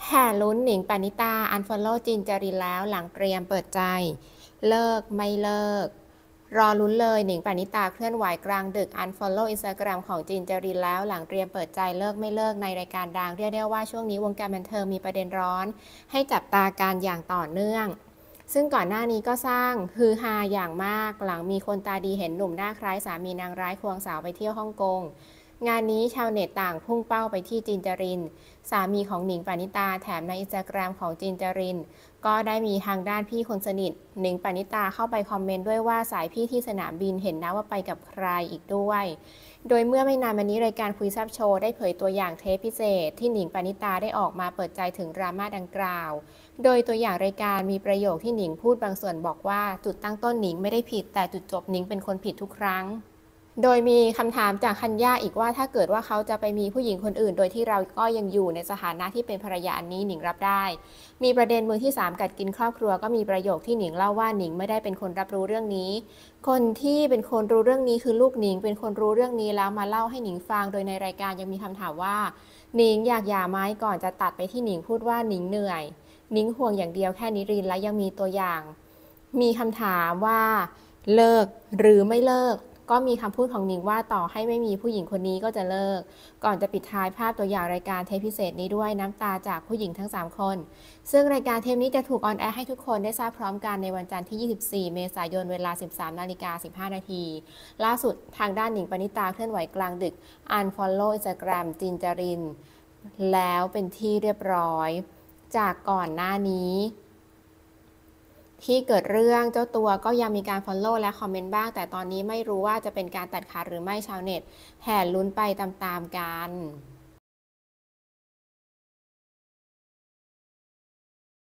แห่ลุ้นหนิงปณิตาอันฟอลโล่จินจารินแล้วหลังเตรียมเปิดใจเลิกไม่เลิกรอลุ้นเลยหนิงปณิตาเคลื่อนไหวกลางดึกอันฟอลโล่อินสตาแกรมของจินจารินแล้วหลังเตรียมเปิดใจเลิกไม่เลิกในรายการดังเรียกได้ว่าช่วงนี้วงการบันเทิงมีประเด็นร้อนให้จับตาการอย่างต่อเนื่องซึ่งก่อนหน้านี้ก็สร้างฮือฮาอย่างมากหลังมีคนตาดีเห็นหนุ่มหน้าคล้ายสามีนางร้ายควงสาวไปเที่ยวฮ่องกงงานนี้ชาวเน็ตต่างพุ่งเป้าไปที่จินจารินสามีของหนิงปณิตาแถมในอินสตาแกรมของจินจารินก็ได้มีทางด้านพี่คนสนิทหนิงปณิตาเข้าไปคอมเมนต์ด้วยว่าสายพี่ที่สนามบินเห็นนะว่าไปกับใครอีกด้วยโดยเมื่อไม่นานมานี้รายการคุยแซ่บโชว์ได้เผยตัวอย่างเทปพิเศษที่หนิงปณิตาได้ออกมาเปิดใจถึงดราม่าดังกล่าวโดยตัวอย่างรายการมีประโยคที่หนิงพูดบางส่วนบอกว่าจุดตั้งต้นหนิงไม่ได้ผิดแต่จุดจบหนิงเป็นคนผิดทุกครั้งโดยมีคำถามจากคัญญาอีกว่าถ้าเกิดว่าเขาจะไปมีผู้หญิงคนอื่นโดยที่เราก็ยังอยู่ในสถานะที่เป็นภรรยาอันนี้หนิงรับได้มีประเด็นมือที่3กัดกินครอบครัวก็มีประโยคที่หนิงเล่าว่าหนิงไม่ได้เป็นคนรับรู้เรื่องนี้คนที่เป็นคนรู้เรื่องนี้คือลูกหนิงเป็นคนรู้เรื่องนี้แล้วมาเล่าให้หนิงฟังโดยในรายการยังมีคำถามว่าหนิงอยากหย่าไหมก่อนจะตัดไปที่หนิงพูดว่าหนิงเหนื่อยหนิงห่วงอย่างเดียวแค่นิรินทร์และยังมีตัวอย่างมีคำถามว่าเลิกหรือไม่เลิกก็มีคำพูดของหนิงว่าต่อให้ไม่มีผู้หญิงคนนี้ก็จะเลิกก่อนจะปิดท้ายภาพตัวอย่างรายการเทปพิเศษนี้ด้วยน้ำตาจากผู้หญิงทั้ง3คนซึ่งรายการเทปนี้จะถูกออนแอร์ให้ทุกคนได้ทราบพร้อมกันในวันจันทร์ที่24เมษายนเวลา 13:15 นาทีล่าสุดทางด้านหนิงปณิตาเคลื่อนไหวกลางดึก Unfollow Instagram จินจารินแล้วเป็นที่เรียบร้อยจากก่อนหน้านี้ที่เกิดเรื่องเจ้าตัวก็ยังมีการ follow และคอมเมนต์บ้างแต่ตอนนี้ไม่รู้ว่าจะเป็นการตัดขาดหรือไม่ชาวเน็ตแห่ลุ้นไปตามๆกัน